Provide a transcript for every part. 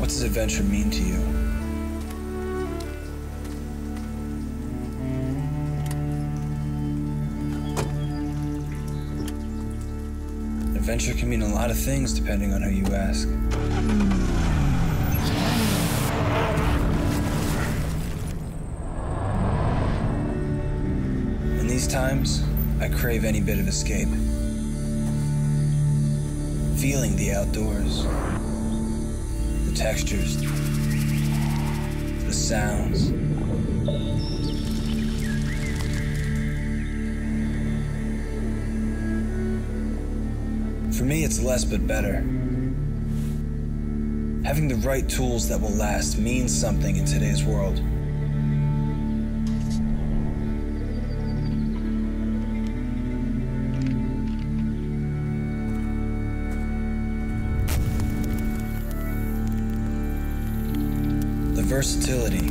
What does adventure mean to you? Adventure can mean a lot of things depending on who you ask. In these times, I crave any bit of escape. Feeling the outdoors, the textures, the sounds. For me, it's less but better. Having the right tools that will last means something in today's world. The versatility.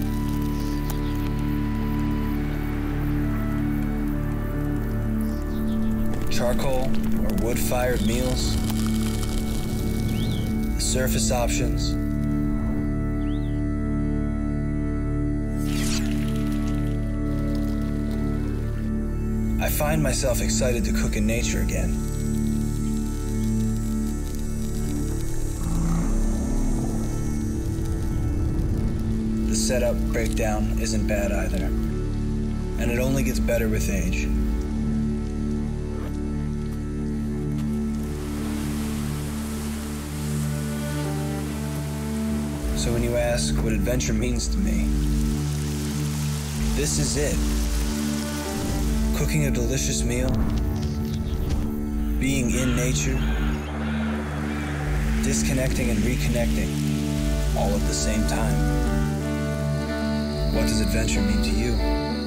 Charcoal or wood-fired meals. The surface options. I find myself excited to cook in nature again. The setup breakdown isn't bad either, and it only gets better with age. So when you ask what adventure means to me, this is it. Cooking a delicious meal, being in nature, disconnecting and reconnecting, all at the same time. What does adventure mean to you?